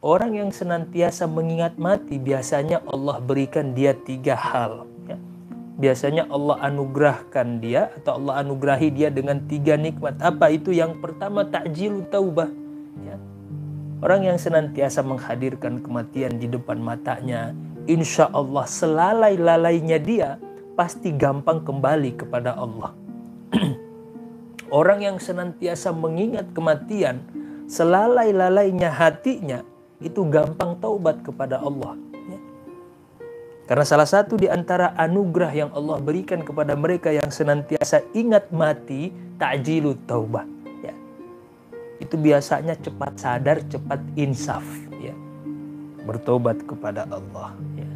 orang yang senantiasa mengingat mati biasanya Allah berikan dia 3 hal. Ya. Biasanya Allah anugerahkan dia atau Allah anugerahi dia dengan 3 nikmat. Apa itu? Yang pertama, ta'jilu taubah. Ya. Orang yang senantiasa menghadirkan kematian di depan matanya, insya Allah selalai-lalainya dia pasti gampang kembali kepada Allah. Orang yang senantiasa mengingat kematian, selalai-lalainya hatinya, itu gampang taubat kepada Allah. Ya. Karena salah satu di antara anugerah yang Allah berikan kepada mereka yang senantiasa ingat mati, ta'jilu taubah. Ya. Itu biasanya cepat sadar, cepat insaf. Ya. Bertobat kepada Allah. Ya.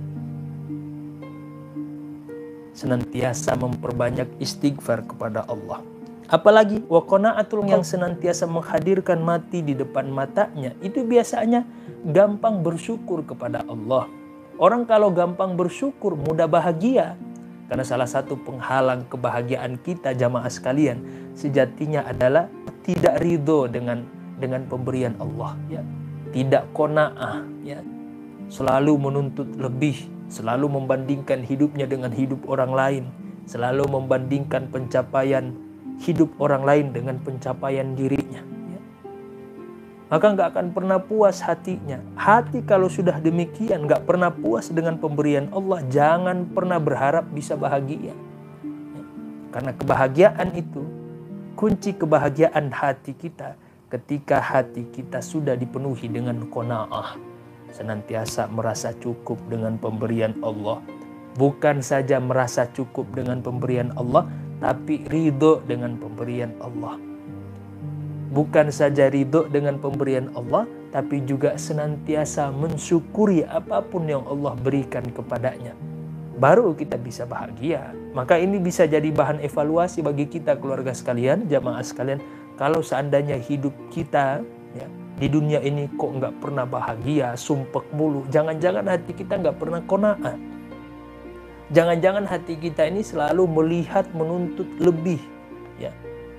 Senantiasa memperbanyak istighfar kepada Allah. Apalagi wa qana'atul, yang senantiasa menghadirkan mati di depan matanya, itu biasanya gampang bersyukur kepada Allah. Orang kalau gampang bersyukur mudah bahagia. Karena salah satu penghalang kebahagiaan kita jamaah sekalian sejatinya adalah tidak ridho dengan pemberian Allah, ya. Tidak qanaah, ya. Selalu menuntut lebih, selalu membandingkan hidupnya dengan hidup orang lain, selalu membandingkan pencapaian hidup orang lain dengan pencapaian dirinya. Ya. Maka nggak akan pernah puas hatinya. Hati kalau sudah demikian nggak pernah puas dengan pemberian Allah, jangan pernah berharap bisa bahagia. Ya. Karena kebahagiaan itu, kunci kebahagiaan hati kita ketika hati kita sudah dipenuhi dengan qanaah. Senantiasa merasa cukup dengan pemberian Allah. Bukan saja merasa cukup dengan pemberian Allah, tapi ridho dengan pemberian Allah. Bukan saja ridho dengan pemberian Allah, tapi juga senantiasa mensyukuri apapun yang Allah berikan kepadanya. Baru kita bisa bahagia. Maka ini bisa jadi bahan evaluasi bagi kita keluarga sekalian, jamaah sekalian. Kalau seandainya hidup kita, ya, di dunia ini kok nggak pernah bahagia, sumpek mulu. Jangan-jangan hati kita nggak pernah qanaah. Jangan-jangan hati kita ini selalu melihat menuntut lebih, ya.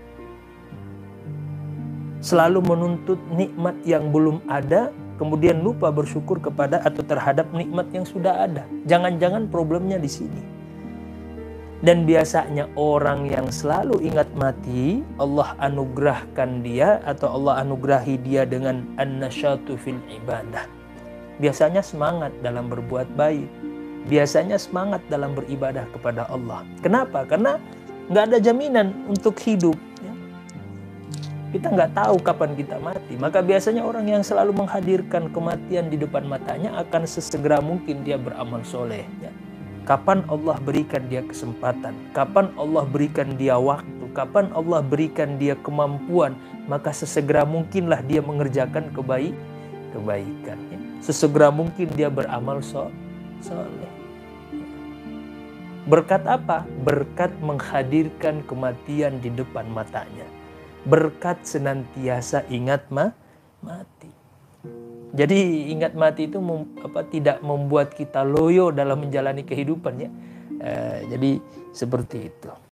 Selalu menuntut nikmat yang belum ada, kemudian lupa bersyukur kepada atau terhadap nikmat yang sudah ada. Jangan-jangan problemnya di sini. Dan biasanya orang yang selalu ingat mati, Allah anugerahkan dia atau Allah anugerahi dia dengan an-nasyatu fil ibadah. Biasanya semangat dalam berbuat baik. Biasanya semangat dalam beribadah kepada Allah. Kenapa? Karena nggak ada jaminan untuk hidup. Ya. Kita nggak tahu kapan kita mati. Maka biasanya orang yang selalu menghadirkan kematian di depan matanya akan sesegera mungkin dia beramal soleh. Ya. Kapan Allah berikan dia kesempatan? Kapan Allah berikan dia waktu? Kapan Allah berikan dia kemampuan? Maka sesegera mungkinlah dia mengerjakan kebaikan. Ya. Sesegera mungkin dia beramal soleh. Berkat apa? Berkat menghadirkan kematian di depan matanya. Berkat senantiasa ingat mati. Jadi ingat mati itu tidak membuat kita loyo dalam menjalani kehidupan, ya. Jadi seperti itu.